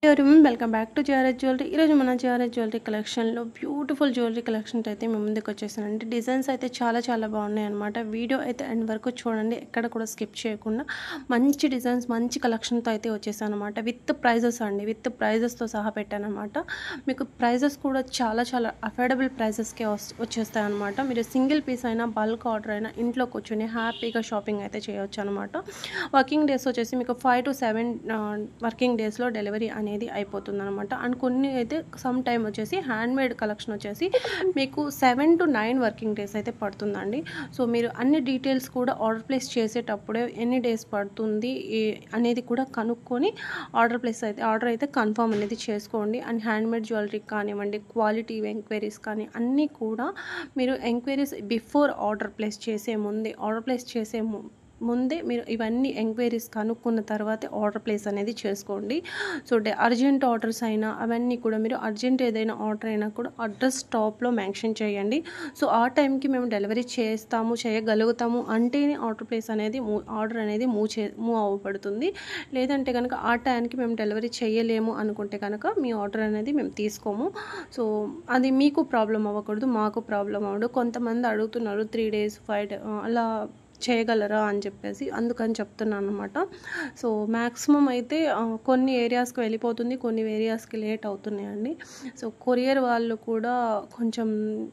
Everyone welcome back to GRS jewellery. ఈరోజు మన GRS jewellery కలెక్షన్లో బ్యూటిఫుల్ జ్యువెలరీ కలెక్షన్ అయితే మేము ముందుకు వచ్చేసానండి. డిజైన్స్ అయితే చాలా బాగున్నాయి అనమాట. వీడియో అయితే ఎండ్ వరకు చూడండి, ఎక్కడ కూడా స్కిప్ చేయకుండా. మంచి డిజైన్స్ మంచి కలెక్షన్తో అయితే వచ్చేసాను అనమాట. విత్ ప్రైజెస్ అండి, విత్ ప్రైజెస్తో సహా పెట్టాను అనమాట. మీకు ప్రైజెస్ కూడా చాలా అఫోర్డబుల్ ప్రైజెస్కే వచ్చేస్తాయి అనమాట. మీరు సింగిల్ పీస్ అయినా బల్క్ ఆర్డర్ అయినా ఇంట్లో కూర్చొని హ్యాపీగా షాపింగ్ అయితే చేయవచ్చు అనమాట. వర్కింగ్ డేస్ వచ్చేసి మీకు 5 to 7 వర్కింగ్ డేస్లో డెలివరీ అనేది అయిపోతుంది అనమాట. అండ్ కొన్ని అయితే సమ్ టైం వచ్చేసి హ్యాండ్మేడ్ కలెక్షన్ వచ్చేసి మీకు 7 to 9 వర్కింగ్ డేస్ అయితే పడుతుందండి. సో మీరు అన్ని డీటెయిల్స్ కూడా ఆర్డర్ ప్లేస్ చేసేటప్పుడే ఎన్ని డేస్ పడుతుంది అనేది కూడా కనుక్కొని ఆర్డర్ అయితే కన్ఫర్మ్ అనేది చేసుకోండి. అండ్ హ్యాండ్మేడ్ జ్యువెలరీ కానివ్వండి, క్వాలిటీ ఎంక్వైరీస్ కానీ అన్నీ కూడా మీరు ఎంక్వైరీస్ బిఫోర్ ఆర్డర్ ప్లేస్ చేసే ముందే మీరు ఇవన్నీ ఎంక్వైరీస్ కనుక్కున్న తర్వాతే ఆర్డర్ ప్లేస్ అనేది చేసుకోండి. సో అర్జెంట్ ఆర్డర్స్ అయినా అవన్నీ కూడా మీరు అర్జెంట్ ఏదైనా ఆర్డర్ అయినా కూడా అడ్రస్ టాప్లో మెన్షన్ చేయండి. సో ఆ టైంకి మేము డెలివరీ చేయగలుగుతాము అంటేనే ఆర్డర్ అనేది మూవ్ అవ్వబడుతుంది. లేదంటే కనుక ఆ టైంకి మేము డెలివరీ చేయలేము అనుకుంటే కనుక మీ ఆర్డర్ అనేది మేము తీసుకోము. సో అది మీకు ప్రాబ్లం అవ్వకూడదు, మాకు ప్రాబ్లం అవ్వదు. కొంతమంది అడుగుతున్నారు 3 days 5 days అలా చేయగలరా అని చెప్పేసి, అందుకని చెప్తున్నాను అనమాట. సో మ్యాక్సిమం అయితే కొన్ని ఏరియాస్కి వెళ్ళిపోతుంది, కొన్ని ఏరియాస్కి లేట్ అవుతున్నాయండి. సో కొరియర్ వాళ్ళు కూడా కొంచెం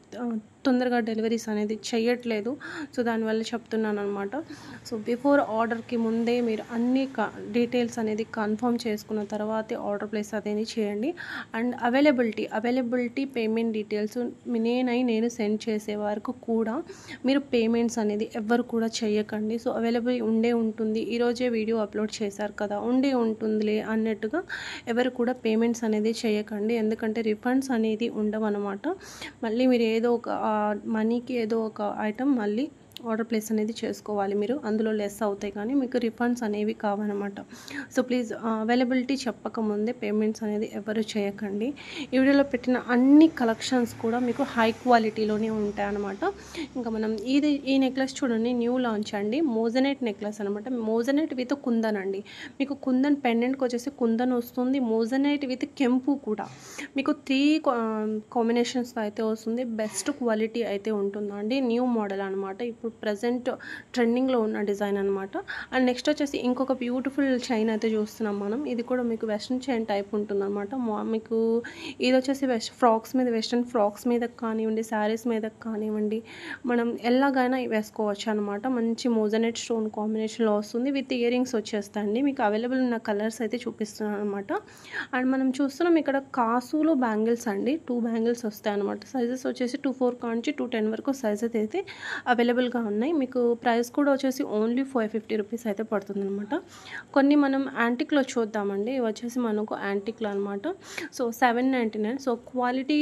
తొందరగా డెలివరీస్ అనేది చేయట్లేదు. సో దానివల్ల చెప్తున్నాను అనమాట. సో బిఫోర్ ఆర్డర్కి ముందే మీరు అన్ని డీటెయిల్స్ అనేది కన్ఫర్మ్ చేసుకున్న తర్వాతే ఆర్డర్ ప్లేస్ అనేది చేయండి. అండ్ అవైలబిలిటీ పేమెంట్ డీటెయిల్స్ నేను సెండ్ చేసే వరకు కూడా మీరు పేమెంట్స్ అనేది ఎవ్వరు కూడా చేయకండి. సో అవైలబుల్ ఉంటుంది, ఈరోజే వీడియో అప్లోడ్ చేశారు కదా ఉంటుందిలే అన్నట్టుగా ఎవరు కూడా పేమెంట్స్ అనేది చేయకండి. ఎందుకంటే రిఫండ్స్ అనేది ఉండవు అనమాట. మళ్ళీ మీరు ఏదో ఒక మనీకి ఏదో ఒక ఐటమ్ మళ్ళీ ఆర్డర్ ప్లేస్ అనేది చేసుకోవాలి. మీరు అందులో లెస్ అవుతాయి కానీ మీకు రిఫండ్స్ అనేవి కావన్నమాట. సో ప్లీజ్ అవైలబిలిటీ చెప్పకముందే పేమెంట్స్ అనేది ఎవరు చేయకండి. ఈ వీడియోలో పెట్టిన అన్ని కలెక్షన్స్ కూడా మీకు హై క్వాలిటీలోనే ఉంటాయి అన్నమాట. ఇంకా మనం ఈ నెక్లెస్ చూడండి, న్యూ లాంచ్ అండి. మోజనైట్ నెక్లెస్ అనమాట. మోజనైట్ విత్ కుందన్ అండి. మీకు కుందన్ పెండెంట్కి వచ్చేసి కుందన్ వస్తుంది, మోజనైట్ విత్ కెంపు కూడా మీకు 3 కాంబినేషన్స్తో అయితే వస్తుంది. బెస్ట్ క్వాలిటీ అయితే ఉంటుందండి. న్యూ మోడల్ అనమాట, ఇప్పుడు ప్రజెంట్ ట్రెండింగ్లో ఉన్న డిజైన్ అనమాట. అండ్ నెక్స్ట్ వచ్చేసి ఇంకొక బ్యూటిఫుల్ చైన్ అయితే చూస్తున్నాం మనం. ఇది కూడా మీకు వెస్ట్రన్ చైన్ టైప్ ఉంటుందన్నమాట. మీకు ఇది వచ్చేసి వెస్ట్రన్ ఫ్రాక్స్ మీద కానివ్వండి, శారీస్ మీద కానివ్వండి, మనం ఎలాగైనా వేసుకోవచ్చు అనమాట. మంచి మోజనైట్ స్టోన్ కాంబినేషన్లో వస్తుంది. విత్ ఇయర్ రింగ్స్ వచ్చేస్తాయండి. మీకు అవైలబుల్ ఉన్న కలర్స్ అయితే చూపిస్తున్నాను అనమాట. అండ్ మనం చూస్తున్నాం ఇక్కడ కాసులో బ్యాంగిల్స్ అండి. 2 బ్యాంగిల్స్ వస్తాయి అనమాట. సైజెస్ వచ్చేసి 2-4 కాంచి 2-10 వరకు సైజెస్ అయితే అవైలబుల్గా ఉన్నాయి. మీకు ప్రైస్ కూడా వచ్చేసి ఓన్లీ 550 రూపీస్ అయితే పడుతుంది అనమాట. కొన్ని మనం యాంటిక్లో చూద్దామండి. ఇవి వచ్చేసి మనకు యాంటిక్లో అనమాట. సో 799. సో క్వాలిటీ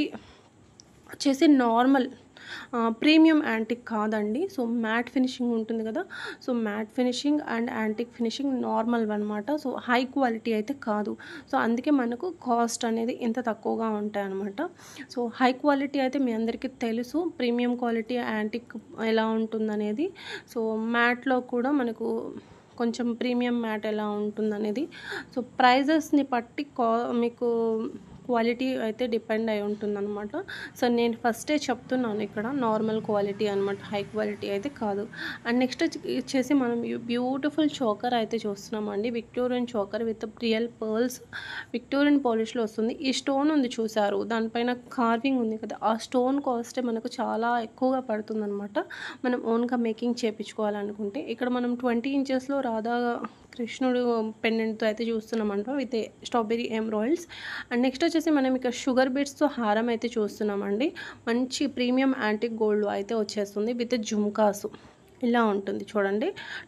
వచ్చేసి నార్మల్ ప్రీమియం యాంటిక్ కాదండి. సో మ్యాట్ ఫినిషింగ్ ఉంటుంది కదా, so matte finishing and antique finishing normal అనమాట. సో హై క్వాలిటీ అయితే కాదు. సో అందుకే మనకు కాస్ట్ అనేది ఇంత తక్కువగా ఉంటాయి అనమాట. సో హై క్వాలిటీ అయితే మీ అందరికీ తెలుసు, ప్రీమియం క్వాలిటీ యాంటిక్ ఎలా ఉంటుందనేది. సో మ్యాట్లో కూడా మనకు కొంచెం ప్రీమియం మ్యాట్ ఎలా ఉంటుందనేది. సో ప్రైజెస్ని బట్టి మీకు క్వాలిటీ అయితే డిపెండ్ అయి ఉంటుందన్నమాట. సో నేను ఫస్టే చెప్తున్నాను, ఇక్కడ నార్మల్ క్వాలిటీ అనమాట, హై క్వాలిటీ అయితే కాదు. అండ్ నెక్స్ట్ వచ్చేసి మనం బ్యూటిఫుల్ చోకర్ అయితే చూస్తున్నామండి. Victorian choker with real pearls, Victorian పాలిష్లో వస్తుంది. ఈ స్టోన్ ఉంది చూసారు, దానిపైన కార్వింగ్ ఉంది కదా, ఆ స్టోన్ కాస్టే మనకు చాలా ఎక్కువగా పడుతుందన్నమాట మనం ఓన్గా మేకింగ్ చేయించుకోవాలనుకుంటే. ఇక్కడ మనం 20 inchesలో రాధా కృష్ణుడు పెండెంట్తో అయితే చూస్తున్నామంట with strawberry emeralds. And next వచ్చేసి మనం ఇక్కడ షుగర్ బీడ్స్తో హారం అయితే చూస్తున్నామండి. మంచి ప్రీమియం యాంటిక్ గోల్డ్ అయితే వచ్చేస్తుంది విత్ జుమ్కాసు. ఇలా ఉంటుంది చూడండి.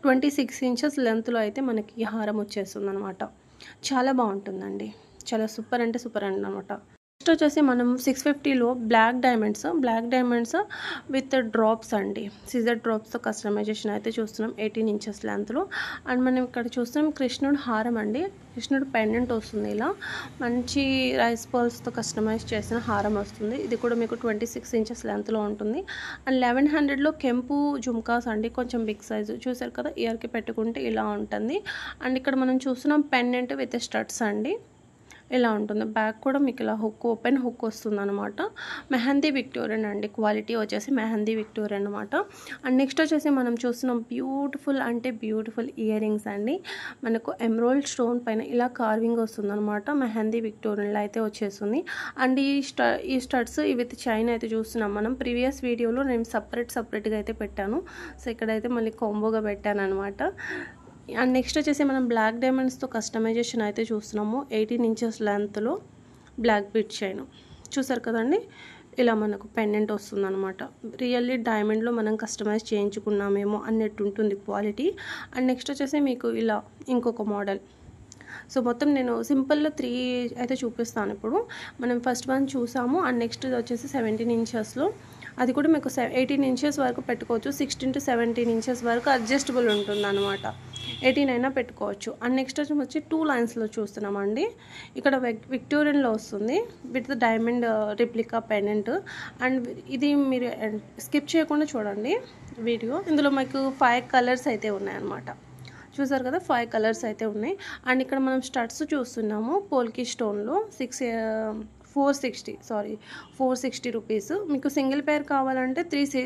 26 inches లెంత్లో అయితే మనకి ఈ హారం వచ్చేస్తుంది అనమాట. చాలా బాగుంటుందండి, చాలా సూపర్ అంటే సూపర్ అండి అనమాట. నెక్స్ట్ వచ్చేసి మనం 650లో బ్లాక్ డైమండ్స్ విత్ డ్రాప్స్ అండి. సిజర్ డ్రాప్స్తో కస్టమైజేషన్ అయితే చూస్తున్నాం 18 inches లెంత్లో. అండ్ మనం ఇక్కడ చూస్తున్నాం కృష్ణుడు హారం అండి. కృష్ణుడు పెండెంట్ వస్తుంది, ఇలా మంచి రైస్ పర్ల్స్తో కస్టమైజ్ చేసిన హారం వస్తుంది. ఇది కూడా మీకు 26 inches లెంత్లో ఉంటుంది. అండ్ 1100లో కెంపు జుమ్కాస్ అండి, కొంచెం బిగ్ సైజు చూసారు కదా, ఇయర్కి పెట్టుకుంటే ఇలా ఉంటుంది. అండ్ ఇక్కడ మనం చూస్తున్నాం పెండెంట్ విత్ స్టడ్స్ అండి. ఇలా ఉంటుంది. బ్యాక్ కూడా మీకు ఇలా హుక్ ఓపెన్ హుక్ వస్తుందన్నమాట. మెహందీ విక్టోరియన్ అండి, క్వాలిటీ వచ్చేసి మెహందీ విక్టోరియన్ అనమాట. అండ్ నెక్స్ట్ వచ్చేసి మనం చూస్తున్నాం బ్యూటిఫుల్ అంటే బ్యూటిఫుల్ ఇయర్ రింగ్స్ అండి. మనకు ఎమరాల్డ్ స్టోన్ పైన ఇలా కార్వింగ్ వస్తుందన్నమాట. మెహందీ విక్టోరియన్లో అయితే వచ్చేస్తుంది. అండ్ ఈ స్టడ్స్ విత్ చైన్ అయితే చూస్తున్నాం మనం. ప్రీవియస్ వీడియోలో నేను సపరేట్గా అయితే పెట్టాను. సో ఇక్కడైతే మళ్ళీ కాంబోగా పెట్టాను అనమాట. అండ్ నెక్స్ట్ వచ్చేసి మనం బ్లాక్ డైమండ్స్తో కస్టమైజేషన్ అయితే చూస్తున్నాము. 18 ఇంచెస్ లెంత్లో బ్లాక్ బీట్ చైన్ చూసారు కదండి. ఇలా మనకు పెండెంట్ వస్తుందన్నమాట. రియల్లీ డైమండ్లో మనం కస్టమైజ్ చేయించుకున్నామేమో అన్నట్టు ఉంటుంది క్వాలిటీ. అండ్ నెక్స్ట్ వచ్చేసి మీకు ఇలా ఇంకొక మోడల్. సో మొత్తం నేను సింపుల్లో 3 అయితే చూపిస్తాను ఇప్పుడు. మనం ఫస్ట్ వన్ చూసాము. అండ్ నెక్స్ట్ వచ్చేసి 17 ఇంచెస్లో, అది కూడా మీకు 18 ఇంచెస్ వరకు పెట్టుకోవచ్చు. 16 to 17 ఇంచెస్ వరకు అడ్జస్టబుల్ ఉంటుంది అనమాట. 18 అయినా పెట్టుకోవచ్చు. అండ్ నెక్స్ట్ వచ్చి 2 లైన్స్లో చూస్తున్నామండి. ఇక్కడ విక్టోరియన్లో వస్తుంది with diamond replica pendant. And ఇది మీరు స్కిప్ చేయకుండా చూడండి వీడియో. ఇందులో మీకు 5 కలర్స్ అయితే ఉన్నాయన్నమాట. చూసారు కదా, 5 కలర్స్ అయితే ఉన్నాయి. అండ్ ఇక్కడ మనం స్టడ్స్ చూస్తున్నాము పోల్కి స్టోన్లో 460 రూపీస్. మీకు సింగిల్ పేర్ కావాలంటే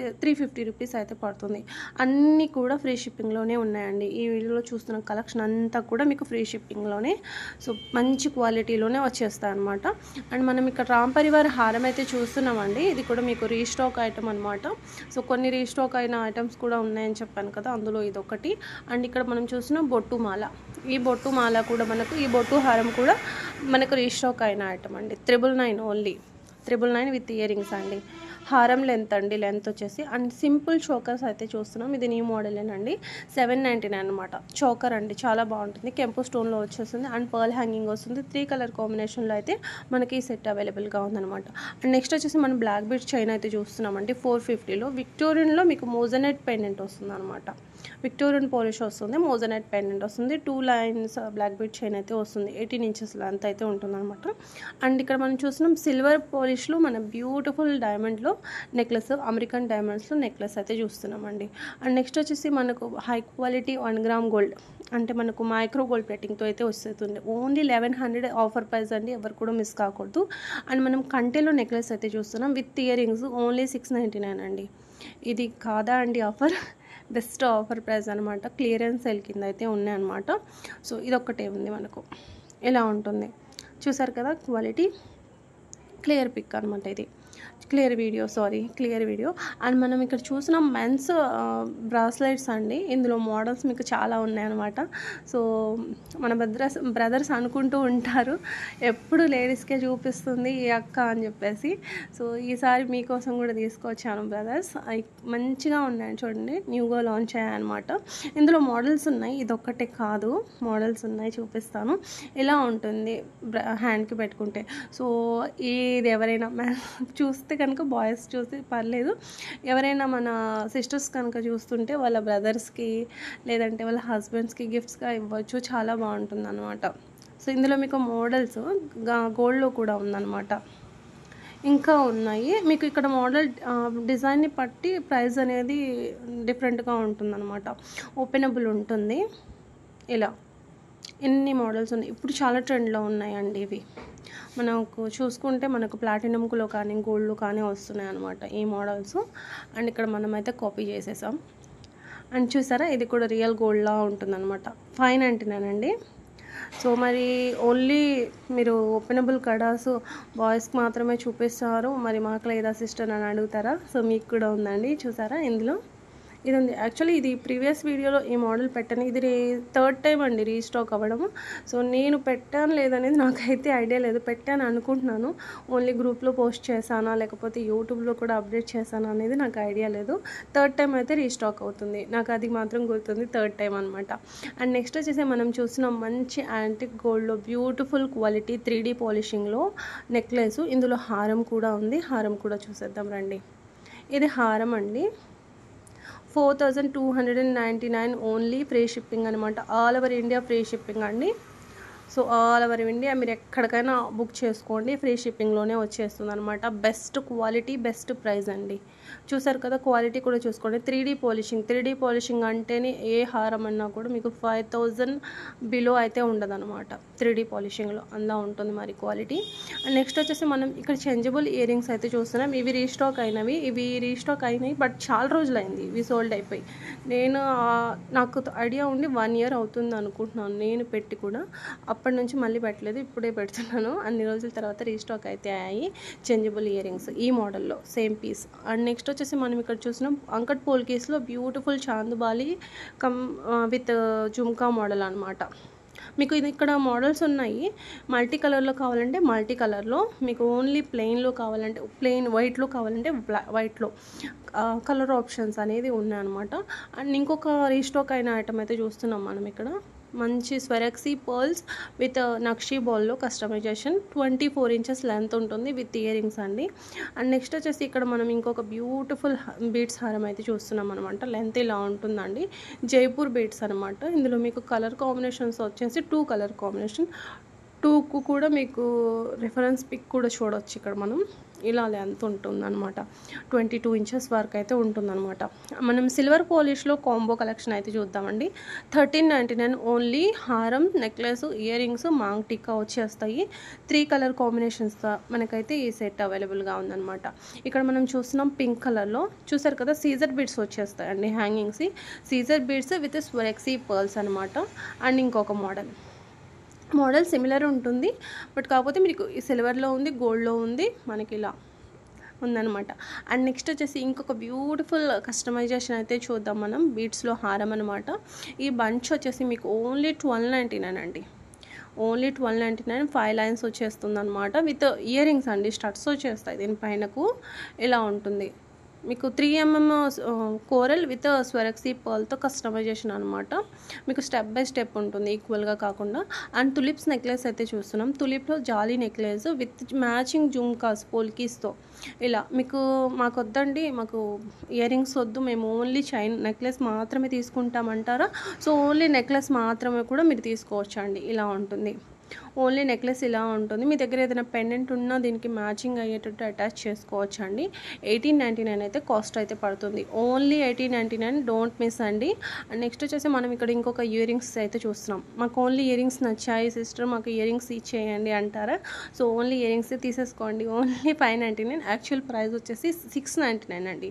350 రూపీస్ అయితే పడుతుంది. అన్నీ కూడా ఫ్రీ షిప్పింగ్లోనే ఉన్నాయండి. ఈ వీడియోలో చూస్తున్న కలెక్షన్ అంతా కూడా మీకు ఫ్రీ షిప్పింగ్లోనే, సో మంచి క్వాలిటీలోనే వచ్చేస్తాయి అనమాట. అండ్ మనం ఇక్కడ రామ్ పరివార్ హారం అయితే చూస్తున్నామండి. ఇది కూడా మీకు రీస్టాక్ ఐటమ్ అనమాట. సో కొన్ని రీస్టాక్ అయిన ఐటమ్స్ కూడా ఉన్నాయని చెప్పాను కదా, అందులో ఇది ఒకటి. అండ్ ఇక్కడ మనం చూసిన బొట్టు మాల, ఈ బొట్టు మాల కూడా మనకు, ఈ బొట్టు హారం కూడా మనకు రీస్టాక్ అయిన ఐటమ్ అండి. 999 ఓన్లీ, 999 విత్ ఇయర్ రింగ్స్ అండి. హారం లెంత్ అండి, లెంత్ వచ్చేసి. అండ్ సింపుల్ చోకర్స్ అయితే చూస్తున్నాం. ఇది న్యూ మోడలేనండి. 799 అనమాట. చోకర్ అండి, చాలా బాగుంటుంది. కెంపు స్టోన్లో వచ్చేస్తుంది. అండ్ పర్ల్ హ్యాంగింగ్ వస్తుంది. 3 కలర్ కాంబినేషన్లో అయితే మనకి ఈ సెట్ అవైలబుల్గా ఉందన్నమాట. అండ్ నెక్స్ట్ వచ్చేసి మనం బ్లాక్ బీట్ చైన్ అయితే చూస్తున్నామండి. 450లో విక్టోరియన్లో మీకు మోజనైట్ పెండెంట్ వస్తుంది అనమాట. విక్టోరియన్ పాలిష్ వస్తుంది, మోజనైట్ పెండెంట్ వస్తుంది. 2 లైన్స్ బ్లాక్ బీట్ చైన్ అయితే వస్తుంది. 18 ఇంచెస్ లెంత్ అయితే ఉంటుంది అనమాట. అండ్ ఇక్కడ మనం చూస్తున్నాం సిల్వర్ పాలిష్లో మన బ్యూటిఫుల్ డైమండ్లో నెక్లెస్, అమెరికన్ డైమండ్స్లో నెక్లెస్ అయితే చూస్తున్నామండి. అండ్ నెక్స్ట్ వచ్చేసి మనకు హై క్వాలిటీ 1 గ్రామ్ గోల్డ్, అంటే మనకు మైక్రో గోల్డ్ ప్లేటింగ్తో అయితే వస్తుంది. ఓన్లీ 1100 ఆఫర్ ప్రైస్ అండి, ఎవరు కూడా మిస్ కాకూడదు. అండ్ మనం కంటెలో నెక్లెస్ అయితే చూస్తున్నాం విత్ ఇయర్ రింగ్స్. ఓన్లీ 699 అండి. ఇది కాదా అండి ఆఫర్? బెస్ట్ ఆఫర్ ప్రైస్ అనమాట. క్లియరెన్స్ సేల్ కింద అయితే ఉన్నాయన్నమాట. సో ఇదొక్కటే ఉంది మనకు. ఇలా ఉంటుంది చూసారు కదా క్వాలిటీ. క్లియర్ పిక్ అనమాట ఇది, క్లియర్ వీడియో. అండ్ మనం ఇక్కడ చూసిన మెన్స్ బ్రాస్లెట్స్ అండి. ఇందులో మోడల్స్ మీకు చాలా ఉన్నాయన్నమాట. సో మన బ్రదర్స్ అనుకుంటూ ఉంటారు ఎప్పుడు లేడీస్కే చూపిస్తుంది ఈ అక్క అని చెప్పేసి. సో ఈసారి మీకోసం కూడా తీసుకొచ్చాను బ్రదర్స్. మంచిగా ఉన్నాయి చూడండి, న్యూగా లాంచ్ అయ్యాయన్నమాట. ఇందులో మోడల్స్ ఉన్నాయి, ఇదొక్కటే కాదు, మోడల్స్ ఉన్నాయి, చూపిస్తాను. ఇలా ఉంటుంది హ్యాండ్కి పెట్టుకుంటే. సో ఇది ఎవరైనా చూస్తే కనుక, బాయ్స్ చూస్తే పర్లేదు, ఎవరైనా మన సిస్టర్స్ కనుక చూస్తుంటే వాళ్ళ బ్రదర్స్కి లేదంటే వాళ్ళ హస్బెండ్స్కి గిఫ్ట్స్గా ఇవ్వచ్చు. చాలా బాగుంటుంది అనమాట. సో ఇందులో మీకు మోడల్స్ గోల్డ్లో కూడా ఉందన్నమాట. ఇంకా ఉన్నాయి మీకు. ఇక్కడ మోడల్ డిజైన్ని బట్టి ప్రైస్ అనేది డిఫరెంట్గా ఉంటుందన్నమాట. ఓపెనబుల్ ఉంటుంది. ఇలా ఎన్ని మోడల్స్ ఉన్నాయి. ఇప్పుడు చాలా ట్రెండ్లో ఉన్నాయండి ఇవి. మనకు చూసుకుంటే మనకు ప్లాటినంలో కానీ గోల్డ్లో కానీ వస్తున్నాయి అనమాట ఈ మోడల్స్. అండ్ ఇక్కడ మనమైతే కాపీ చేసేసాం. అండ్ చూసారా, ఇది కూడా రియల్ గోల్డ్లా ఉంటుందన్నమాట. 599 అండి. సో మరి ఓన్లీ మీరు ఓపెనబుల్ కడాస్ బాయ్స్కి మాత్రమే చూపిస్తారు, మరి మాకు లేదా సిస్టర్ అని అడుగుతారా? సో మీకు కూడా ఉందండి. చూసారా, ఇందులో ఇది ఉంది. యాక్చువల్లీ ఇది ప్రీవియస్ వీడియోలో ఈ మోడల్ పెట్టాను. ఇది 3rd టైం అండి రీస్టాక్ అవ్వడము. సో నేను పెట్టాను లేదనేది నాకైతే ఐడియా లేదు. పెట్టాను అనుకుంటున్నాను, ఓన్లీ గ్రూప్లో పోస్ట్ చేశానా లేకపోతే యూట్యూబ్లో కూడా అప్డేట్ చేశానా అనేది నాకు ఐడియా లేదు. 3rd టైం అయితే రీస్టాక్ అవుతుంది, నాకు అది మాత్రం గుర్తుంది, 3rd టైం అనమాట. అండ్ నెక్స్ట్ వచ్చేసి మనం చూసిన మంచి యాంటిక్ గోల్డ్లో బ్యూటిఫుల్ క్వాలిటీ 3D పాలిషింగ్లో నెక్లెస్. ఇందులో హారం కూడా ఉంది, హారం కూడా చూసేద్దాం రండి. ఇది హారం అండి. 4299 ఓన్లీ, ఫ్రీ షిప్పింగ్ అనమాట. All over India free shipping అండి. సో ఆల్ ఓవర్ ఇండియా మీరు ఎక్కడికైనా బుక్ చేసుకోండి, ఫ్రీ షిప్పింగ్లోనే వచ్చేస్తుంది అనమాట. బెస్ట్ క్వాలిటీ, బెస్ట్ ప్రైస్ అండి. చూసారు కదా, క్వాలిటీ కూడా చూసుకోండి. 3D పాలిషింగ్ అంటేనే ఏ హారం అన్నా కూడా మీకు 5000 బిలో అయితే ఉండదన్నమాట. 3D పాలిషింగ్లో అలా ఉంటుంది మరి క్వాలిటీ. అండ్ నెక్స్ట్ వచ్చేసి మనం ఇక్కడ చేంజబుల్ ఇయర్ రింగ్స్ అయితే చూస్తున్నాం. ఇవి రీస్టాక్ అయినాయి, బట్ చాలా రోజులైంది ఇవి సోల్డ్ అయిపోయి. నాకు ఐడియా ఉండి 1 year అవుతుంది అనుకుంటున్నాను నేను పెట్టి కూడా. అప్పటి నుంచి మళ్ళీ పెట్టలేదు, ఇప్పుడే పెడుతున్నాను. అన్ని రోజుల తర్వాత రీస్టాక్ అయితే అయ్యాయి చేంజబుల్ ఇయర్ రింగ్స్ ఈ మోడల్లో సేమ్ పీస్. అండ్ నెక్స్ట్ వచ్చేసి మనం ఇక్కడ చూసినాం అంకట్ పోల్కేస్లో beautiful chandbali with jhumka model అనమాట. మీకు ఇది ఇక్కడ మోడల్స్ ఉన్నాయి. మల్టీ కలర్లో కావాలంటే మల్టీ కలర్లో, మీకు ఓన్లీ ప్లెయిన్లో కావాలంటే ప్లెయిన్, వైట్లో కావాలంటే వైట్లో కలర్ ఆప్షన్స్ అనేది ఉన్నాయన్నమాట. అండ్ ఇంకొక రీస్టాక్ అయిన ఐటమ్ అయితే చూస్తున్నాం మనం ఇక్కడ. మంచి స్వెరక్సీ పర్ల్స్ విత్ నక్షీ బాల్లో కస్టమైజేషన్, 24 inches లెంత్ ఉంటుంది విత్ ఇయర్ రింగ్స్ అండి. అండ్ నెక్స్ట్ వచ్చేసి ఇక్కడ మనం ఇంకొక బ్యూటిఫుల్ బీడ్స్ హారం అయితే చూస్తున్నాం అనమాట. లెంత్ ఇలా ఉంటుందండి, జైపూర్ బీడ్స్ అనమాట. ఇందులో మీకు కలర్ కాంబినేషన్స్ వచ్చేసి 2 కలర్ కాంబినేషన్, 2కు కూడా మీకు రిఫరెన్స్ పిక్ కూడా చూడవచ్చు ఇక్కడ మనం. ఇలా లెంత్ ఉంటుందన్నమాట, 22 inches వరకు అయితే ఉంటుందన్నమాట. మనం సిల్వర్ పాలిష్లో కాంబో కలెక్షన్ అయితే చూద్దామండి. 1399 ఓన్లీ. హారం, necklace, ear rings, maang tikka వచ్చేస్తాయి. 3 కలర్ కాంబినేషన్స్తో మనకైతే ఈ సెట్ అవైలబుల్గా ఉందన్నమాట. ఇక్కడ మనం చూస్తున్నాం పింక్ కలర్లో. చూసారు కదా, సీజర్ బీడ్స్ వచ్చేస్తాయండి, హ్యాంగింగ్స్ సీజర్ బీడ్స్ విత్ స్వెరక్సీ పర్ల్స్ అనమాట. అండ్ ఇంకొక మోడల్ సిమిలర్ ఉంటుంది, బట్ కాకపోతే మీకు ఈ సిల్వర్లో ఉంది, గోల్డ్లో ఉంది, మనకి ఇలా ఉందన్నమాట. అండ్ నెక్స్ట్ వచ్చేసి ఇంకొక బ్యూటిఫుల్ కస్టమైజేషన్ అయితే చూద్దాం మనం. బీడ్స్లో హారం అనమాట. ఈ బంచ్ వచ్చేసి మీకు ఓన్లీ 1299 అండి. ఓన్లీ 1299, 5 lines వచ్చేస్తుంది అనమాట. విత్ ఇయర్ రింగ్స్ అండి, స్టడ్స్ వచ్చేస్తాయి దీనిపైనకు. ఇలా ఉంటుంది మీకు 3mm కోరల్ విత్ స్వెరక్సీ పర్ల్తో కస్టమైజేషన్ అనమాట. మీకు స్టెప్ బై స్టెప్ ఉంటుంది, ఈక్వల్గా కాకుండా. అండ్ తులిప్స్ నెక్లెస్ అయితే చూస్తున్నాం. తులిప్లో jaali necklace with matching jhumkas పోల్కీస్తో. ఇలా మాకు వద్దండి, మాకు ఇయర్ రింగ్స్ వద్దు, మేము ఓన్లీ చైన్ నెక్లెస్ మాత్రమే తీసుకుంటామంటారా? సో ఓన్లీ నెక్లెస్ మాత్రమే కూడా మీరు తీసుకోవచ్చండి. ఇలా ఉంటుంది, ఓన్లీ నెక్లెస్ ఇలా ఉంటుంది. మీ దగ్గర ఏదైనా పెండెంట్ ఉన్నా దీనికి మ్యాచింగ్ అయ్యేటట్టు అటాచ్ చేసుకోవచ్చు అండి. 1899 అయితే కాస్ట్ అయితే పడుతుంది. ఓన్లీ 1899, డోంట్ మిస్ అండి. అండ్ నెక్స్ట్ వచ్చేసి మనం ఇక్కడ ఇంకొక ఇయర్ రింగ్స్ అయితే చూస్తున్నాం. మాకు ఓన్లీ ఇయర్ రింగ్స్ నచ్చాయి సిస్టర్, మాకు ఇయర్ రింగ్స్ ఇచ్చేయండి అంటారా? సో ఓన్లీ ఇయర్ రింగ్స్ తీసేసుకోండి. ఓన్లీ 599, యాక్చువల్ ప్రైస్ వచ్చేసి 699 అండి.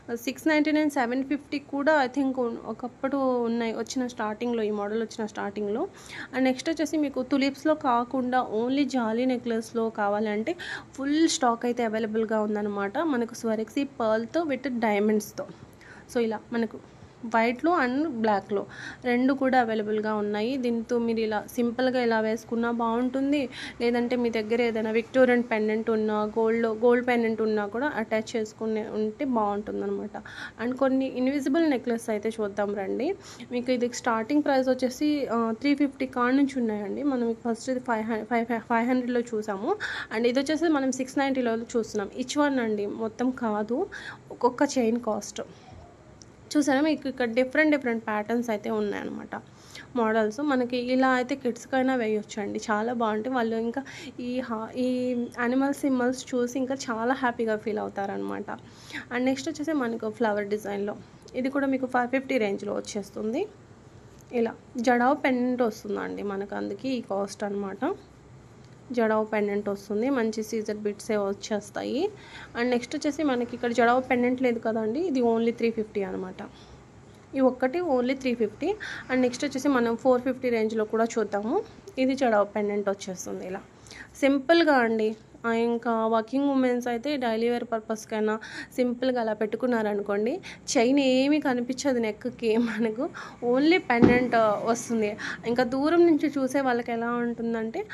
699, 750 కూడా ఐ థింక్ ఒకప్పుడు ఉన్నాయి, వచ్చిన స్టార్టింగ్లో, ఈ మోడల్ వచ్చిన స్టార్టింగ్లో. అండ్ నెక్స్ట్ వచ్చేసి మీకు తులిప్స్లో కాకుండా ఓన్లీ జాలీ నెక్లెస్లో కావాలంటే ఫుల్ స్టాక్ అయితే అవైలబుల్గా ఉందన్నమాట. మనకు స్వెరక్సీ పర్ల్తో విత్ డైమండ్స్తో. సో ఇలా మనకు వైట్లో అండ్ బ్లాక్లో 2 కూడా అవైలబుల్గా ఉన్నాయి. దీంతో మీరు ఇలా సింపుల్గా ఇలా వేసుకున్నా బాగుంటుంది, లేదంటే మీ దగ్గర ఏదైనా విక్టోరియన్ పెండెంట్ ఉన్నా, గోల్డ్ పెండెంట్ ఉన్నా కూడా అటాచ్ చేసుకునే ఉంటే బాగుంటుంది అనమాట. అండ్ కొన్ని ఇన్విజిబుల్ నెక్లెస్ అయితే చూద్దాం రండి. మీకు ఇది స్టార్టింగ్ ప్రైస్ వచ్చేసి 350 కాడ నుంచి ఉన్నాయండి. మనం ఫస్ట్ ఇది 500లో చూసాము. అండ్ ఇది వచ్చేసి మనం 690లో చూస్తున్నాం. ఈచ్ వన్ అండి, మొత్తం కాదు, ఒక్కొక్క చైన్ కాస్ట్. చూసారా, మీకు ఇక్కడ డిఫరెంట్ ప్యాటర్న్స్ అయితే ఉన్నాయన్నమాట. మోడల్స్ మనకి ఇలా అయితే కిడ్స్కైనా వేయొచ్చు అండి, చాలా బాగుంటాయి. వాళ్ళు ఇంకా ఈ యానిమల్ సింబల్స్ చూసి ఇంకా చాలా హ్యాపీగా ఫీల్ అవుతారనమాట. అండ్ నెక్స్ట్ వచ్చేసి మనకు ఫ్లవర్ డిజైన్లో, ఇది కూడా మీకు 550 రేంజ్లో వచ్చేస్తుంది. ఇలా జడావ్ పెండెంట్ వస్తుందండి మనకు, అందుకే ఈ కాస్ట్ అనమాట. జడావ్ పెండెంట్ వస్తుంది, మంచి సీజర్ బిట్సే వచ్చేస్తాయి. అండ్ నెక్స్ట్ వచ్చేసి మనకి ఇక్కడ జడావ్ పెండెంట్ లేదు కదండి, ఇది ఓన్లీ 350 అనమాట. ఈ ఒక్కటి ఓన్లీ 350. అండ్ నెక్స్ట్ వచ్చేసి మనం 450 రేంజ్లో కూడా చూద్దాము. ఇది జడావ్ పెండెంట్ వచ్చేస్తుంది ఇలా సింపుల్గా అండి. ఇంకా వర్కింగ్ ఉమెన్స్ అయితే డైలీ వేర్ పర్పస్కైనా సింపుల్గా అలా పెట్టుకున్నారనుకోండి, చైన్ ఏమీ కనిపించదు నెక్కి, మనకు ఓన్లీ పెండెంట్ వస్తుంది. ఇంకా దూరం నుంచి చూసే వాళ్ళకి ఎలా ఉంటుందంటే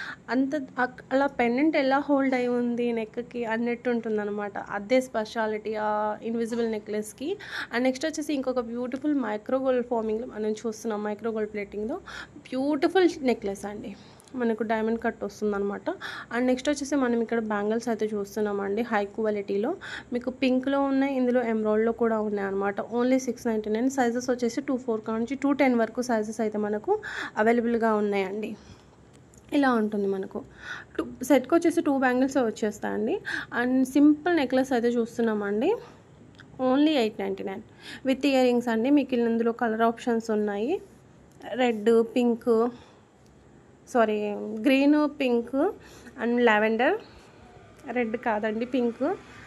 అలా పెండెంట్ ఎలా హోల్డ్ అయి ఉంది నెక్కి అన్నట్టు ఉంటుందన్నమాట. అదే స్పెషాలిటీ ఆ ఇన్విజిబుల్ నెక్లెస్కి. అండ్ నెక్స్ట్ వచ్చేసి ఇంకొక బ్యూటిఫుల్ మైక్రోగోల్డ్ ఫార్మింగ్లో మనం చూస్తున్నాం, మైక్రోగోల్డ్ ప్లేటింగ్లో బ్యూటిఫుల్ నెక్లెస్ అండి, మనకు డైమండ్ కట్ వస్తుందన్నమాట. అండ్ నెక్స్ట్ వచ్చేసి మనం ఇక్కడ బ్యాంగిల్స్ అయితే చూస్తున్నామండి, హై క్వాలిటీలో. మీకు పింక్లో ఉన్నాయి, ఇందులో ఎమరాల్డ్లో కూడా ఉన్నాయి అనమాట. ఓన్లీ 699. సైజెస్ వచ్చేసి 24 నుంచి 210 వరకు సైజెస్ అయితే మనకు అవైలబుల్గా ఉన్నాయండి. ఇలా ఉంటుంది మనకు. సెట్కి వచ్చేసి 2 బ్యాంగిల్స్ వచ్చేస్తాయండి. అండ్ సింపుల్ నెక్లెస్ అయితే చూస్తున్నామండి. ఓన్లీ 899 విత్ ఇయర్ రింగ్స్ అండి. మీకు ఇందులో కలర్ ఆప్షన్స్ ఉన్నాయి. Red, pink, sorry green, pink and lavender. Red కాదండి, పింక్.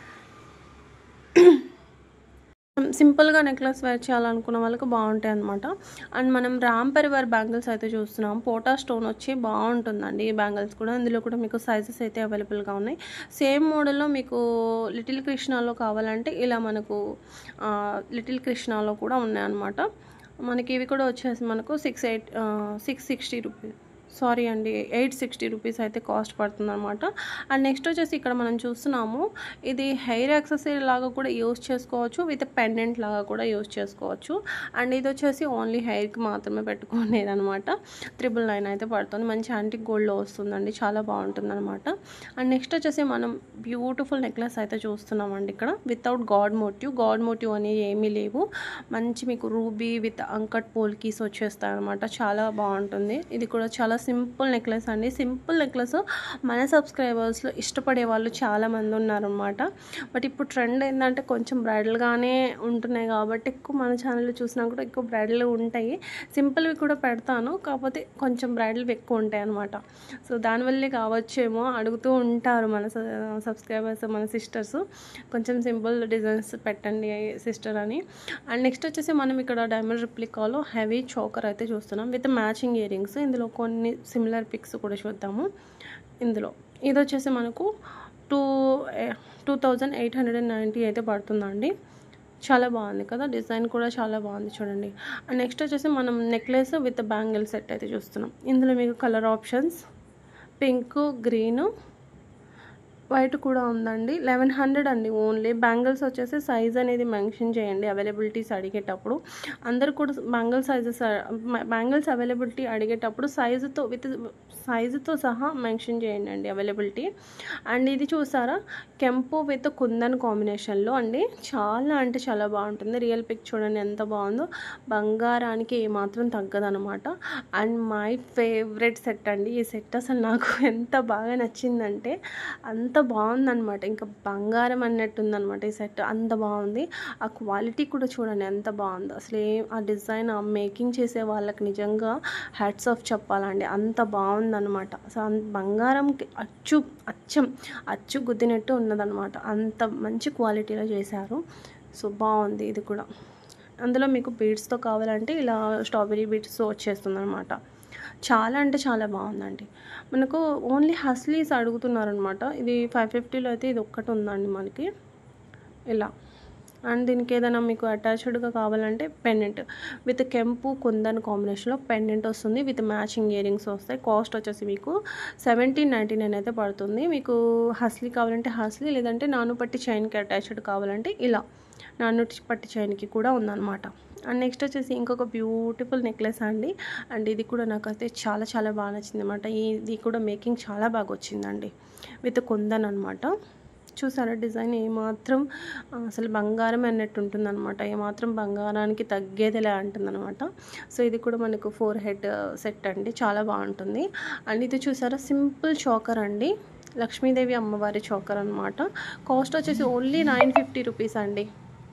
సింపుల్గా నెక్లెస్ వేర్ చేయాలనుకున్న వాళ్ళకి బాగుంటాయి అనమాట. అండ్ మనం రామ్ పరివార్ బ్యాంగిల్స్ అయితే చూస్తున్నాం. పోటా స్టోన్ వచ్చి బాగుంటుందండి ఈ బ్యాంగిల్స్ కూడా. ఇందులో కూడా మీకు సైజెస్ అయితే అవైలబుల్గా ఉన్నాయి. సేమ్ మోడల్లో మీకు లిటిల్ కృష్ణాలో కావాలంటే ఇలా మనకు లిటిల్ కృష్ణాలో కూడా ఉన్నాయన్నమాట. మనకి ఇవి కూడా వచ్చేసి మనకు 660 రూపీస్, సారీ అండి 860 రూపీస్ అయితే కాస్ట్ పడుతుంది అనమాట. అండ్ నెక్స్ట్ వచ్చేసి ఇక్కడ మనం చూస్తున్నాము, ఇది హెయిర్ యాక్సెసరీ లాగా కూడా యూస్ చేసుకోవచ్చు, విత్ పెండెంట్ లాగా కూడా యూస్ చేసుకోవచ్చు. అండ్ ఇది వచ్చేసి ఓన్లీ హెయిర్కి మాత్రమే పెట్టుకునేది అనమాట. 999 అయితే పడుతుంది. మంచి యాంటిక్ గోల్డ్లో వస్తుందండి, చాలా బాగుంటుంది అనమాట. అండ్ నెక్స్ట్ వచ్చేసి మనం బ్యూటిఫుల్ నెక్లెస్ అయితే చూస్తున్నామండి ఇక్కడ, వితౌట్ గాడ్ మోటివ్ అనేవి ఏమీ లేవు. మంచి మీకు రూబీ విత్ అంకట్ పోల్కీస్ వచ్చేస్తాయి అనమాట. చాలా బాగుంటుంది. ఇది కూడా చాలా సింపుల్ నెక్లెస్ అండి. సింపుల్ నెక్లెస్ మన సబ్స్క్రైబర్స్లో ఇష్టపడే వాళ్ళు చాలామంది ఉన్నారనమాట. బట్ ఇప్పుడు ట్రెండ్ ఏంటంటే కొంచెం బ్రైడల్గానే ఉంటున్నాయి కాబట్టి ఎక్కువ మన ఛానల్లో చూసినా కూడా ఎక్కువ బ్రైడల్ ఉంటాయి. సింపుల్వి కూడా పెడతాను, కాకపోతే కొంచెం బ్రైడల్వి ఎక్కువ ఉంటాయి అనమాట. సో దానివల్లే కావచ్చేమో అడుగుతూ ఉంటారు మన సబ్స్క్రైబర్స్, మన సిస్టర్స్, కొంచెం సింపుల్ డిజైన్స్ పెట్టండి సిస్టర్ అని. అండ్ నెక్స్ట్ వచ్చేసి మనం ఇక్కడ డైమండ్ రిప్లికాలో హెవీ చోకర్ అయితే చూస్తున్నాం విత్ మ్యాచింగ్ ఇయర్ రింగ్స్. ఇందులో కొన్ని సిమిలర్ పిక్స్ కూడా చూద్దాము. ఇందులో ఇది వచ్చేసి మనకు 2890 అయితే పడుతుందండి. చాలా బాగుంది కదా, డిజైన్ కూడా చాలా బాగుంది చూడండి. అండ్ నెక్స్ట్ వచ్చేసి మనం నెక్లెస్ విత్ బ్యాంగిల్ సెట్ అయితే చూస్తున్నాం. ఇందులో మీకు colour options pink, green, white కూడా ఉందండి. 1100 అండి ఓన్లీ. బ్యాంగిల్స్ వచ్చేసి సైజ్ అనేది మెన్షన్ చేయండి అవైలబిలిటీస్ అడిగేటప్పుడు. అందరు కూడా బ్యాంగిల్స్ అవైలబిలిటీ అడిగేటప్పుడు సైజుతో సహా మెన్షన్ చేయండి అండి అవైలబిలిటీ. అండ్ ఇది చూసారా, కెంపు విత్ కుందన్ కాంబినేషన్లో అండి. చాలా అంటే చాలా బాగుంటుంది. రియల్ పిక్ చూడండి ఎంత బాగుందో, బంగారానికి ఏమాత్రం తగ్గదనమాట. అండ్ మై ఫేవరెట్ సెట్ అండి ఈ సెట్. అసలు నాకు ఎంత బాగా నచ్చిందంటే అంత బాగుందనమాట. ఇంకా బంగారం అన్నట్టుందనమాట ఈ సెట్, అంత బాగుంది. ఆ క్వాలిటీ కూడా చూడండి ఎంత బాగుందో. అసలు ఆ డిజైన్, ఆ మేకింగ్ చేసే వాళ్ళకి నిజంగా హ్యాట్స్ ఆఫ్ చెప్పాలండి, అంత బాగుందనమాట. అసలు బంగారంకి అచ్చు గుద్దినట్టు ఉన్నదనమాట, అంత మంచి క్వాలిటీలో చేశారు. సో బాగుంది ఇది కూడా. అందులో మీకు బీడ్స్తో కావాలంటే ఇలా స్ట్రాబెరీ బీడ్స్తో వచ్చేస్తుంది అనమాట. చాలా అంటే చాలా బాగుందండి. మనకు ఓన్లీ హస్లీస్ అడుగుతున్నారనమాట. ఇది 550లో అయితే ఇది ఒక్కటి ఉందండి మనకి ఇలా. అండ్ దీనికి ఏదైనా మీకు అటాచ్డ్గా కావాలంటే పెండెంట్ విత్ కెంపు కుందన్ కాంబినేషన్లో పెండెంట్ వస్తుంది, విత్ మ్యాచింగ్ ఇయర్ రింగ్స్ వస్తాయి. కాస్ట్ వచ్చేసి మీకు 1799 అయితే పడుతుంది. మీకు హస్లీ కావాలంటే హస్లీ, లేదంటే నాను పట్టి చైన్కి అటాచ్డ్ కావాలంటే ఇలా నాను పట్టి చైన్కి కూడా ఉందన్నమాట. అండ్ నెక్స్ట్ వచ్చేసి ఇంకొక బ్యూటిఫుల్ నెక్లెస్ అండి. అండ్ ఇది కూడా నాకైతే చాలా చాలా బాగా నచ్చింది అనమాట. ఇది కూడా మేకింగ్ చాలా బాగా వచ్చిందండి, విత్ కుందన్ అనమాట. చూసారా డిజైన్ ఏమాత్రం అసలు బంగారం అన్నట్టు ఉంటుందన్నమాట, ఏమాత్రం బంగారానికి తగ్గేదిలే అంటుందన్నమాట. సో ఇది కూడా మనకు 4 హెడ్ సెట్ అండి, చాలా బాగుంటుంది. అండ్ ఇది చూసారా సింపుల్ చోకర్ అండి, లక్ష్మీదేవి అమ్మవారి చోకర్ అనమాట. కాస్ట్ వచ్చేసి ఓన్లీ 950 రూపీస్ అండి,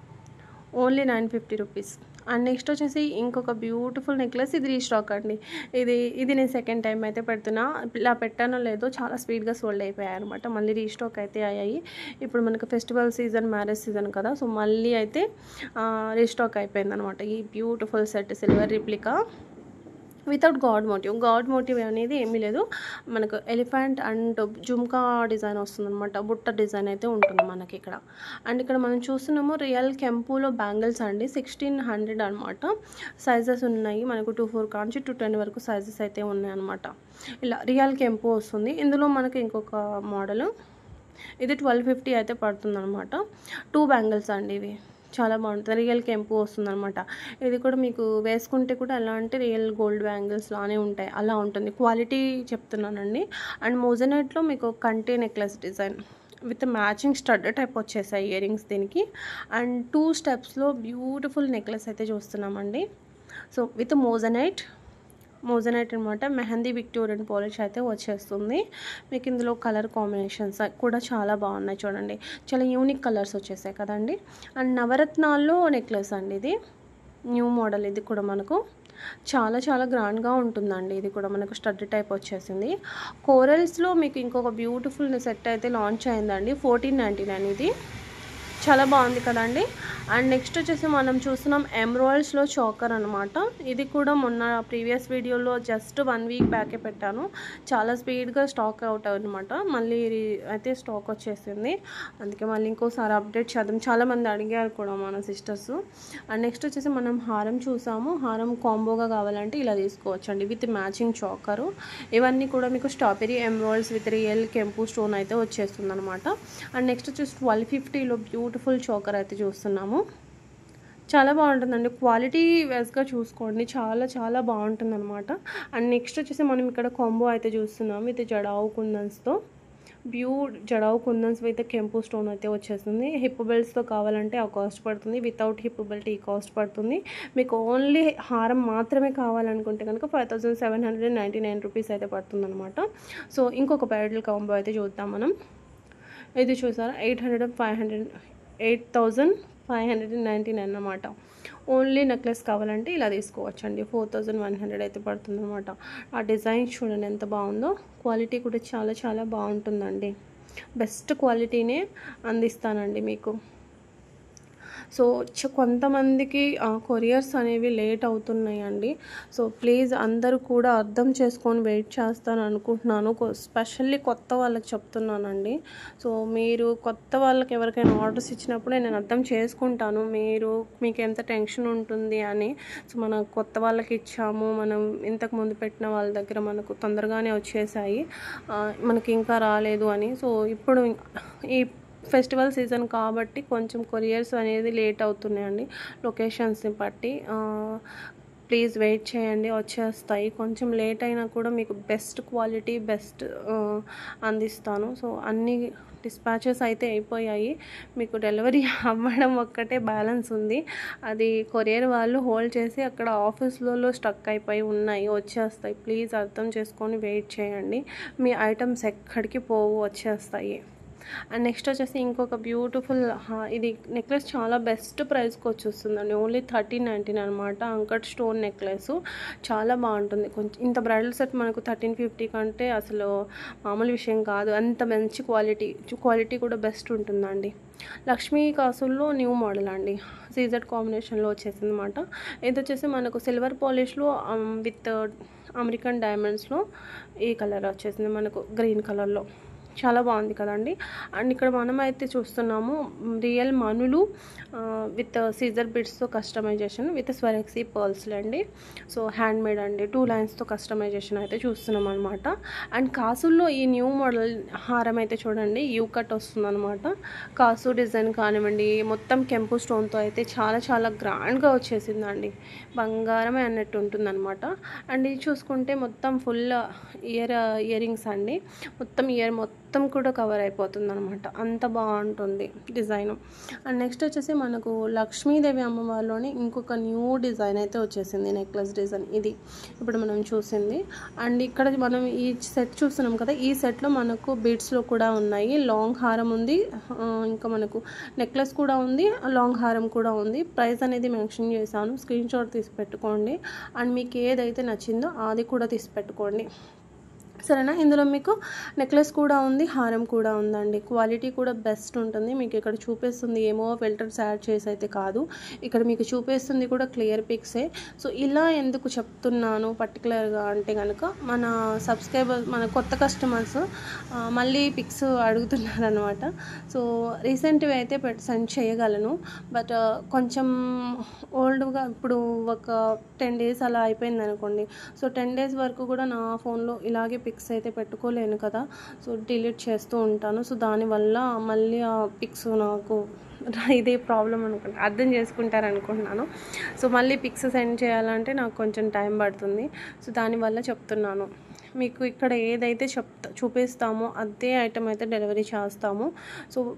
ఓన్లీ 950 రూపీస్. అండ్ నెక్స్ట్ వచ్చేసి ఇంకొక బ్యూటిఫుల్ నెక్లెస్, ఇది రీస్టాక్ అండి. ఇది నేను సెకండ్ టైం అయితే పెడుతున్నా. ఇలా పెట్టానో లేదో చాలా స్పీడ్గా సోల్డ్ అయిపోయాయి అనమాట. మళ్ళీ రీస్టాక్ అయితే అయ్యాయి. ఇప్పుడు మనకు ఫెస్టివల్ సీజన్, మ్యారేజ్ సీజన్ కదా, సో మళ్ళీ అయితే రీస్టాక్ అయిపోయింది అనమాట. ఈ beautiful set silver replica without god motive అనేది ఏమీ లేదు. మనకు ఎలిఫెంట్ అండ్ జుమ్కా డిజైన్ వస్తుందన్నమాట, బుట్ట డిజైన్ అయితే ఉంటుంది మనకి ఇక్కడ. అండ్ ఇక్కడ మనం చూస్తున్నాము రియల్ కెంపులో బ్యాంగిల్స్ అండి, 1600 అనమాట. సైజెస్ ఉన్నాయి మనకు 24 కాంచి 210 వరకు సైజెస్ అయితే ఉన్నాయి అనమాట. ఇలా రియల్ కెంపు వస్తుంది. ఇందులో మనకి ఇంకొక మోడల్, ఇది 1250 అయితే పడుతుంది అనమాట. 2 బ్యాంగిల్స్ అండి ఇవి, చాలా బాగుంటుంది. రియల్ కెంపు వస్తుంది అనమాట. ఇది కూడా మీకు వేసుకుంటే కూడా ఎలా అంటే రియల్ గోల్డ్ బ్యాంగిల్స్ లానే ఉంటాయి, అలా ఉంటుంది. క్వాలిటీ చెప్తున్నానండి. అండ్ మోజనైట్లో మీకు కంటే necklace design with matching stud type వచ్చేసాయి ఇయర్ రింగ్స్ దీనికి. అండ్ 2 స్టెప్స్లో బ్యూటిఫుల్ నెక్లెస్ అయితే చూస్తున్నామండి. సో విత్ మోజనైట్ మోజనైట్ అనమాట. మెహందీ విక్టోరియన్ పాలిష్ అయితే వచ్చేస్తుంది. మీకు ఇందులో కలర్ కాంబినేషన్స్ కూడా చాలా బాగున్నాయి చూడండి. చాలా యూనిక్ కలర్స్ వచ్చేసాయి కదండి. అండ్ నవరత్నాల్లో నెక్లెస్ అండి ఇది. న్యూ మోడల్ ఇది కూడా మనకు చాలా చాలా గ్రాండ్గా ఉంటుందండి. ఇది కూడా మనకు స్టడ్ టైప్ వచ్చేసింది. కోరల్స్లో మీకు ఇంకొక బ్యూటిఫుల్ సెట్ అయితే లాంచ్ అయిందండి. 1499 ఇది చాలా బాగుంది కదండి. అండ్ నెక్స్ట్ వచ్చేసి మనం చూస్తున్నాం ఎమరాల్డ్స్లో చోకర్ అనమాట. ఇది కూడా మొన్న ప్రీవియస్ వీడియోలో జస్ట్ 1 వీక్ బ్యాకే పెట్టాను. చాలా స్పీడ్గా స్టాక్ అవుట్ అనమాట. మళ్ళీ అయితే స్టాక్ వచ్చేసింది. అందుకే మళ్ళీ ఇంకోసారి అప్డేట్ చేద్దాం. చాలామంది అడిగారు కూడా మన సిస్టర్స్. అండ్ నెక్స్ట్ వచ్చేసి మనం హారం చూసాము. హారం కాంబోగా కావాలంటే ఇలా తీసుకోవచ్చండి విత్ మ్యాచింగ్ చోకరు. ఇవన్నీ కూడా మీకు స్ట్రాబెరీ ఎమరాల్డ్స్ విత్ రియల్ కెంపు స్టోన్ అయితే వచ్చేస్తుంది అనమాట. అండ్ నెక్స్ట్ వచ్చేసి 1250లో బ్యూటిఫుల్ చోకర్ అయితే చూస్తున్నాము. చాలా బాగుంటుందండి. క్వాలిటీ వైజ్గా చూసుకోండి, చాలా చాలా బాగుంటుంది అనమాట. అండ్ నెక్స్ట్ వచ్చేసి మనం ఇక్కడ కాంబో అయితే చూస్తున్నాం విత్ జడావు కుందన్స్తో. జడావు కుందన్స్ విత్ కెంపు స్టోన్ అయితే వచ్చేస్తుంది. హిప్ బెల్ట్స్తో కావాలంటే ఆ కాస్ట్ పడుతుంది. వితౌట్ హిప్ బెల్ట్ ఈ కాస్ట్ పడుతుంది. మీకు ఓన్లీ హారం మాత్రమే కావాలనుకుంటే కనుక 5799 రూపీస్ అయితే పడుతుంది అనమాట. సో ఇంకొక బ్రైడల్ కాంబో అయితే చూద్దాం మనం. ఇది చూసారా 8599 అన్నమాట. ఓన్లీ నెక్లెస్ కావాలంటే ఇలా తీసుకోవచ్చండి. 4100 అయితే పడుతుంది అనమాట. ఆ డిజైన్ చూడండి ఎంత బాగుందో. క్వాలిటీ కూడా చాలా చాలా బాగుంటుందండి. బెస్ట్ క్వాలిటీనే అందిస్తానండి మీకు. సో కొంతమందికి కొరియర్స్ అనేవి లేట్ అవుతున్నాయండి. సో ప్లీజ్ అందరూ కూడా అర్థం చేసుకొని వెయిట్ చేస్తాను అనుకుంటున్నాను. స్పెషల్లీ కొత్త వాళ్ళకి చెప్తున్నానండి. సో మీరు కొత్త వాళ్ళకి ఎవరికైనా ఆర్డర్స్ ఇచ్చినప్పుడే నేను అర్థం చేసుకుంటాను మీకు ఎంత టెన్షన్ ఉంటుంది అని. సో మనం కొత్త వాళ్ళకి ఇచ్చాము, మనం ఇంతకుముందు పెట్టిన వాళ్ళ దగ్గర మనకు తొందరగానే వచ్చేసాయి, మనకి ఇంకా రాలేదు అని. సో ఇప్పుడు ఈ ఫెస్టివల్ సీజన్ కాబట్టి కొంచెం కొరియర్స్ అనేది లేట్ అవుతున్నాయండి లొకేషన్స్ని బట్టి. ప్లీజ్ వెయిట్ చేయండి, వచ్చేస్తాయి. కొంచెం లేట్ అయినా కూడా మీకు బెస్ట్ క్వాలిటీ బెస్ట్ అందిస్తాను. సో అన్ని డిస్పాచెస్ అయితే అయిపోయాయి. మీకు డెలివరీ అవ్వడం ఒక్కటే బ్యాలెన్స్ ఉంది. అది కొరియర్ వాళ్ళు హోల్డ్ చేసి అక్కడ ఆఫీస్లలో స్టక్ అయిపోయి ఉన్నాయి, వచ్చేస్తాయి. ప్లీజ్ అర్థం చేసుకొని వెయిట్ చేయండి. మీ ఐటమ్స్ ఎక్కడికి పోవు, వచ్చేస్తాయి. అండ్ నెక్స్ట్ వచ్చేసి ఇంకొక బ్యూటిఫుల్ ఇది నెక్లెస్ చాలా బెస్ట్ ప్రైస్కి వచ్చేస్తుందండి. ఓన్లీ 1399 అనమాట. అంకట్ స్టోన్ నెక్లెస్ చాలా బాగుంటుంది. కొంచెం ఇంత బ్రైడల్ సెట్ మనకు 1350 కంటే అసలు మామూలు విషయం కాదు. అంత మంచి క్వాలిటీ కూడా బెస్ట్ ఉంటుందండి. లక్ష్మీ కాసుల్లో న్యూ మోడల్ అండి. సీజెడ్ కాంబినేషన్లో వచ్చేసింది అనమాట. ఇది వచ్చేసి మనకు సిల్వర్ పాలిష్లో విత్ అమెరికన్ డైమండ్స్లో ఈ కలర్ వచ్చేసింది మనకు గ్రీన్ కలర్లో. చాలా బాగుంది కదండి. అండ్ ఇక్కడ మనం అయితే చూస్తున్నాము రియల్ మనులు విత్ సీజర్ బిట్స్తో కస్టమైజేషన్ విత్ స్వరెక్సీ పర్ల్స్లో అండి. సో హ్యాండ్ మేడ్ అండి. 2 లైన్స్తో కస్టమైజేషన్ అయితే చూస్తున్నాం అనమాట. అండ్ కాసుల్లో ఈ న్యూ మోడల్ హారం అయితే చూడండి యూ కట్ వస్తుంది అనమాట. కాసు డిజైన్ కానివ్వండి, మొత్తం కెంపు స్టోన్తో అయితే చాలా చాలా గ్రాండ్గా వచ్చేసిందండి. బంగారమే అన్నట్టు ఉంటుందన్నమాట. అండ్ ఇది చూసుకుంటే మొత్తం ఫుల్ ఇయర్ రింగ్స్ అండి. మొత్తం కూడా కవర్ అయిపోతుంది అనమాట. అంత బాగుంటుంది డిజైన్. అండ్ నెక్స్ట్ వచ్చేసి మనకు లక్ష్మీదేవి అమ్మవారిలోని ఇంకొక న్యూ డిజైన్ అయితే వచ్చేసింది. నెక్లెస్ డిజైన్ ఇది ఇప్పుడు మనం చూసింది. అండ్ ఇక్కడ మనం ఈ సెట్ చూస్తున్నాం కదా, ఈ సెట్లో మనకు బీడ్స్లో కూడా ఉన్నాయి. లాంగ్ హారం ఉంది, ఇంకా మనకు నెక్లెస్ కూడా ఉంది, లాంగ్ హారం కూడా ఉంది. ప్రైస్ అనేది మెన్షన్ చేశాను, స్క్రీన్ షాట్ తీసి పెట్టుకోండి. అండ్ మీకు ఏదైతే నచ్చిందో అది కూడా తీసి పెట్టుకోండి, సరేనా. ఇందులో మీకు నెక్లెస్ కూడా ఉంది, హారం కూడా ఉందండి. క్వాలిటీ కూడా బెస్ట్ ఉంటుంది. మీకు ఇక్కడ చూపిస్తుంది ఏమో ఫిల్టర్స్ యాడ్ చేసి అయితే కాదు, ఇక్కడ మీకు చూపిస్తుంది కూడా క్లియర్ పిక్సే. సో ఇలా ఎందుకు చెప్తున్నాను పర్టికులర్గా అంటే కనుక మన సబ్స్క్రైబర్ మన కొత్త కస్టమర్స్ మళ్ళీ పిక్స్ అడుగుతున్నారనమాట. సో రీసెంట్వి అయితే సెండ్ చేయగలను, బట్ కొంచెం ఓల్డ్గా ఇప్పుడు ఒక 10 days అలా అయిపోయింది అనుకోండి. సో 10 days వరకు కూడా నా ఫోన్లో ఇలాగే పిక్స్ అయితే పెట్టుకోలేను కదా. సో డిలీట్ చేస్తూ ఉంటాను. సో దానివల్ల మళ్ళీ ఆ పిక్స్ నాకు ఇదే ప్రాబ్లం అనుకుంటా, అర్థం చేసుకుంటారు అనుకుంటున్నాను. సో మళ్ళీ పిక్స్ సెండ్ చేయాలంటే నాకు కొంచెం టైం పడుతుంది. సో దానివల్ల చెప్తున్నాను. మీకు ఇక్కడ ఏదైతే చూపిస్తామో అదే ఐటమ్ అయితే డెలివరీ చేస్తాము. సో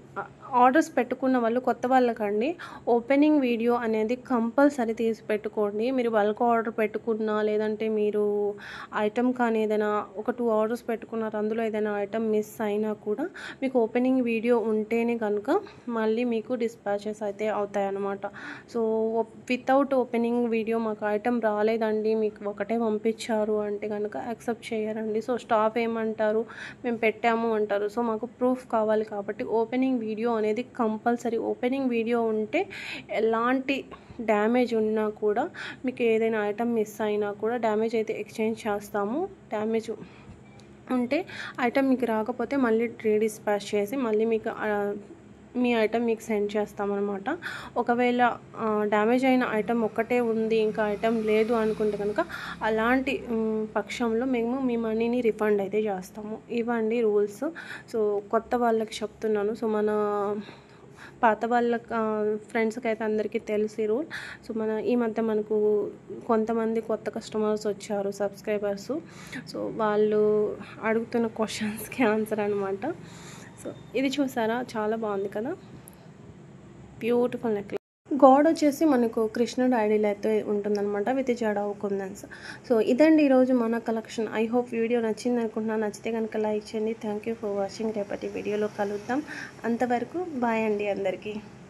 ఆర్డర్స్ పెట్టుకున్న వాళ్ళు కొత్త వాళ్ళకండి ఓపెనింగ్ వీడియో అనేది కంపల్సరీ తీసి పెట్టుకోండి. మీరు బల్క్ ఆర్డర్ పెట్టుకున్నా లేదంటే మీరు ఐటెం కానీ ఏదైనా ఒక 2 ఆర్డర్స్ పెట్టుకున్నారు, అందులో ఏదైనా ఐటెం మిస్ అయినా కూడా మీకు ఓపెనింగ్ వీడియో ఉంటేనే కనుక మళ్ళీ మీకు డిస్పాచెస్ అయితే అవుతాయన్నమాట. సో వితౌట్ ఓపెనింగ్ వీడియో మాకు ఐటెం రాలేదండి, మీకు ఒకటే పంపించారు అంటే కనుక యాక్సెప్ట్ చేయరండి. సో స్టాఫ్ ఏమంటారు, మేము పెట్టాము అంటారు. సో మాకు ప్రూఫ్ కావాలి కాబట్టి ఓపెనింగ్ వీడియో అనేది కంపల్సరీ. ఓపెనింగ్ వీడియో ఉంటే ఎలాంటి డ్యామేజ్ ఉన్నా కూడా, మీకు ఏదైనా ఐటెం మిస్ అయినా కూడా డ్యామేజ్ అయితే ఎక్స్చేంజ్ చేస్తాము. డ్యామేజ్ ఉంటే ఐటెం మీకు రాకపోతే మళ్ళీ రీడిస్పాచ్ చేసి మళ్ళీ మీకు మీ ఐటెం మీకు సెండ్ చేస్తామన్నమాట. ఒకవేళ డ్యామేజ్ అయిన ఐటెం ఒక్కటే ఉంది, ఇంకా ఐటెం లేదు అనుకుంటే కనుక అలాంటి పక్షంలో మేము మీ మనీని రిఫండ్ అయితే చేస్తాము. ఇవ్వండి రూల్స్. సో కొత్త వాళ్ళకి చెప్తున్నాను. సో మన పాత వాళ్ళ ఫ్రెండ్స్కి అయితే అందరికీ తెలిసి రూల్. సో ఈ మధ్య మనకు కొంతమంది కొత్త కస్టమర్స్ వచ్చారు, సబ్స్క్రైబర్స్. సో వాళ్ళు అడుగుతున్న క్వశ్చన్స్కి ఆన్సర్ అనమాట. సో ఇది చూసారా, చాలా బాగుంది కదా, బ్యూటిఫుల్ నెక్లెస్. గాడ్ వచ్చేసి మనకు కృష్ణుడు ఐడియల్ అయితే ఉంటుందన్నమాట విత్ జడావు కుందన్స్. సో ఇదండి ఈరోజు మన కలెక్షన్. ఐ హోప్ వీడియో నచ్చింది అనుకుంటున్నాను. నచ్చితే కనుక లైక్ చేయండి. Thank you for watching. రేపటి వీడియోలో కలుద్దాం. అంతవరకు బాయ్ అండి అందరికీ.